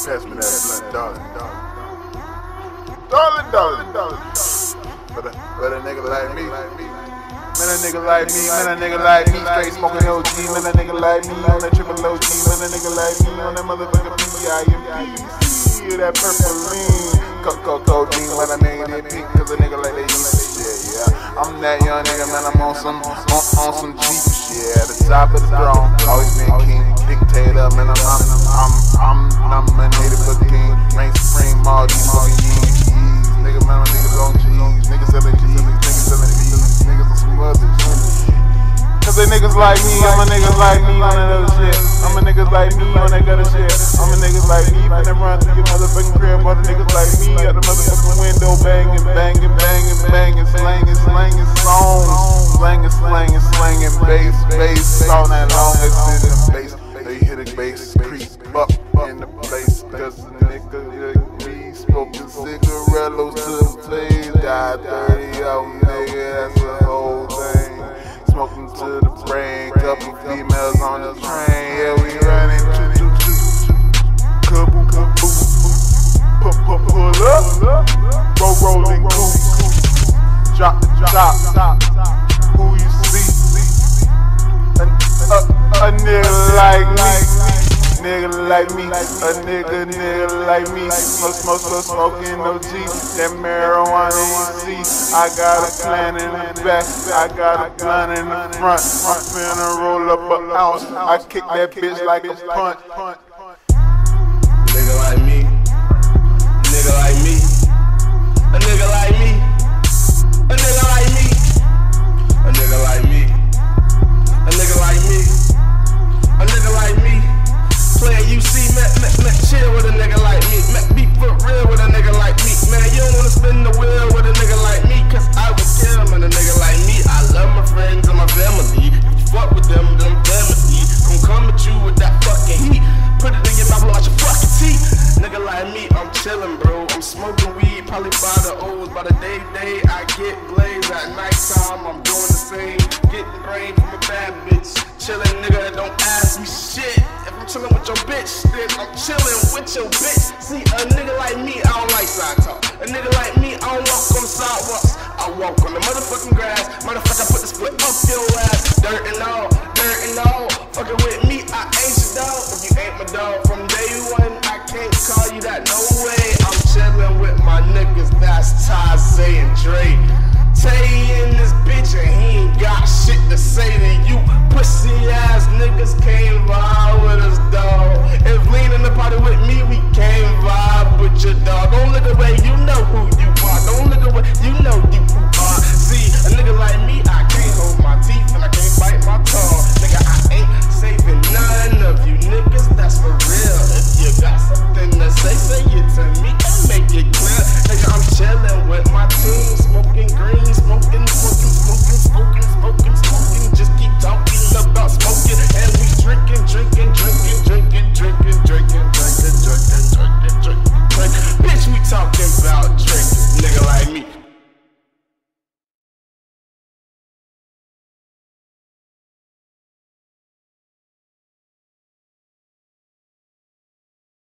pass me that blunt, darling. But a nigga like me, man, a nigga like me, straight smoking OG, man, a nigga like me on that triple OG, man, a nigga like me on that motherfucking PIMP, that purple lean, codeine, man, I named it pink, cause a nigga like they use shit, yeah. I'm that young nigga, man, I'm on some cheap shit, at the top of the throne, always been king, dictator, man, I'm nominated for king, reign supreme, all these fucking years, nigga, man, niggas on G's, niggas selling G's, niggas selling B's, niggas on some other shit. Cause they niggas like me, I'm a niggas like me on that other shit. I'm a niggas like me on that gutter shit. I'm a niggas like me, finna run through your motherfucking crib. All the niggas like me at the motherfucking window, banging, slanging songs, slanging bass on that longest in the bass. They hit a bass, creep up in the place. Cause the nigga me smoking cigarillos to the place. Got 30 of them, nigga, that's the whole thing. Smoking to the brain, couple females on the train. Yeah, we running, kaboo, pull up, rolling, drop, who you see? A nigga like me, a nigga like me. Smoking OG, that marijuana you see. I got a plan in the back, I got a plan in the front. I'm finna roll up an ounce, I kick that bitch like a punt. Nigga like me, nigga like me, a nigga like me, a nigga like me, a nigga like me, a nigga like me, a nigga like me. Playin' UC, man, chill with a nigga like me. Be for real with a nigga like me. Man, you don't wanna spin the wheel with a nigga like me, cause I would kill him and a nigga like me. I love my friends and my family. If you fuck with them, then I'm family. Gon' come at you with that fucking heat. Put it in your mouth, watch your fucking teeth. Nigga like me, I'm chillin', bro. I'm smoking weed, probably by the O's. By the day, I get glazed at nighttime. I'm doing the same, getting brain from a bad bitch. Chillin', nigga, don't ask me shit. If I'm chillin' with your bitch, then I'm chillin' with your bitch. See, a nigga like me, I don't like side talk. A nigga like me, I don't walk on the sidewalks. I walk on the motherfucking grass. Motherfucker, put the split up your ass. Dirt and all. Fuckin' with me, I ain't your dog. If you ain't my dog from day one, I can't call you that, no way. I'm chillin' with my niggas, that's Taze and Dre. Tay in this bitch and he ain't got shit